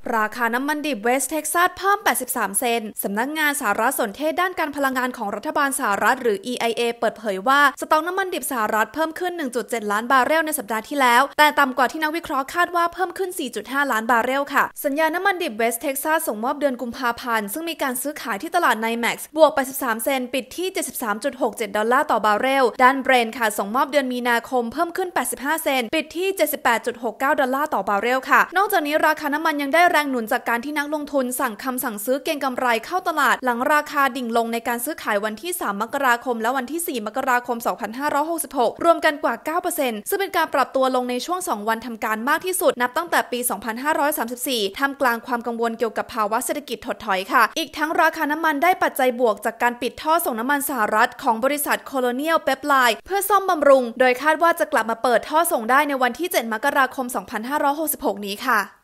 ราคาน้ำมันดิบเวสต์เท็กซัสเพิ่ม83 เซนต์สำนักงานสารสนเทศด้านการพลังงานของรัฐบาลสหรัฐหรือ EIA เปิดเผยว่าสต็อกน้ำมันดิบสหรัฐเพิ่มขึ้น 1.7 ล้านบาร์เรลในสัปดาห์ที่แล้วแต่ต่ำกว่าที่นักวิเคราะห์คาดว่าเพิ่มขึ้น 4.5 ล้านบาร์เรลค่ะสัญญาน้ำมันดิบเวสต์เท็กซัสส่งมอบเดือนกุมภาพันธ์ซึ่งมีการซื้อขายที่ตลาดไนแม็กซ์บวก83 เซนต์ปิดที่ 73.67 ดอลลาร์ต่อบาร์เรลด้านเบรนท์ค่ะส่งมอบเดือนมีนาคมเพิ่มขึ้น85 เซนต์ปิดที่ 78.69 ดอลลาร์ต่อบาร์เรลค่ะนอกจากนี้ราคาน้ำมันยังได้แรงหนุนจากการที่นักลงทุนสั่งซื้อเก็งกำไรเข้าตลาดหลังราคาดิ่งลงในการซื้อขายวันที่3 มกราคมและวันที่4 มกราคม 2566รวมกันกว่า 9% ซึ่งเป็นการปรับตัวลงในช่วง2 วันทำการมากที่สุดนับตั้งแต่ปี 2534ท่ามกลางความกังวลเกี่ยวกับภาวะเศรษฐกิจถดถอยค่ะอีกทั้งราคาน้ำมันได้ปัจจัยบวกจากการปิดท่อส่งน้ำมันสหรัฐของบริษัทโคโลเนียลเปปไลน์เพื่อซ่อมบำรุงโดยคาดว่าจะกลับมาเปิดท่อส่งได้ในวันที่7 มกราคม 2566นี้ค่ะ